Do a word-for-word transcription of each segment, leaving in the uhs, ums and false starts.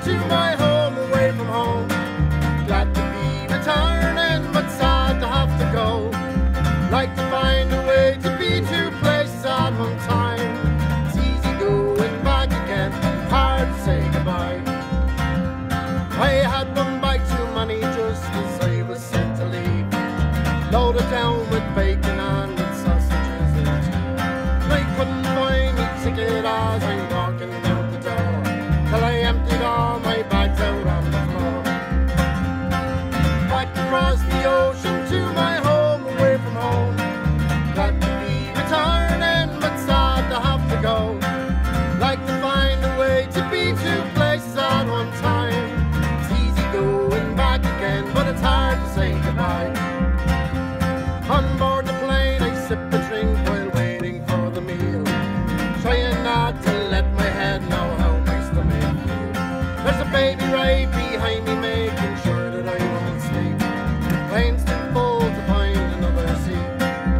to my home, away from home. Glad to be returning, but sad to have to go. Like to find a way to be two places at one time. It's easy going back again, hard to say goodbye. I had one bite too many just as I was sent to leave, loaded down with bacon and with sausages and tea. I couldn't find me ticket as I'm walking out the door, till I emptied all my bags out on the floor. Back across the ocean to my home, away from home. Glad to be returning, but sad to have to go. Like to find a way to be two places at one time. It's easy going back again, but it's hard to say goodbye. On board the plane I sip a drink while waiting for the meal, trying not to let my head know how my stomach feels. There's a baby right behind me making sure that I won't sleep. Plane's too full to find another seat.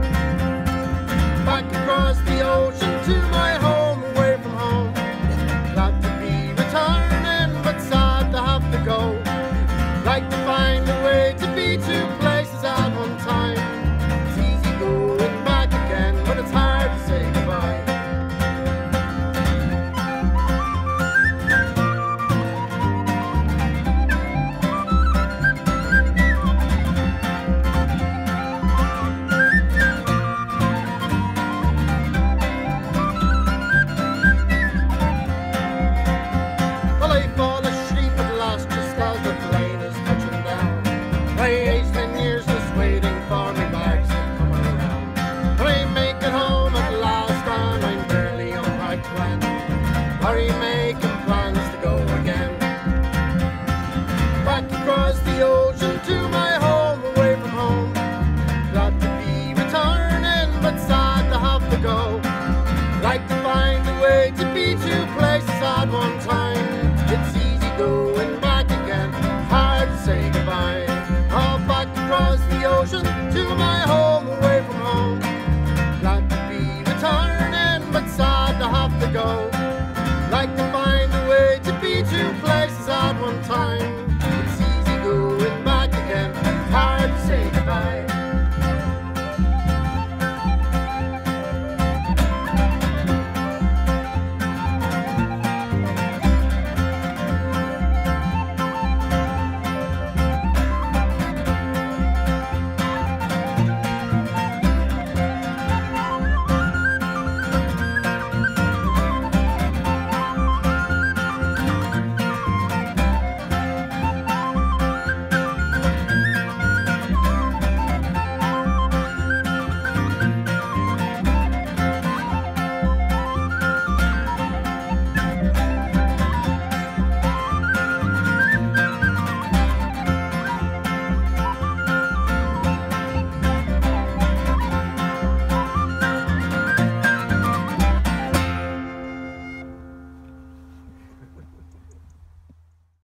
Back across the ocean to my home, away from home. Glad to be returning, but sad to have to go. Like to find a way to be two places at one time. It's easy going back again, but it's hard to say goodbye. Well, I fall asleep at last just as the plane is touching down. I aged ten years just waiting for me bags to come around. But I make it home at last and I'm barely unpacked when Harry made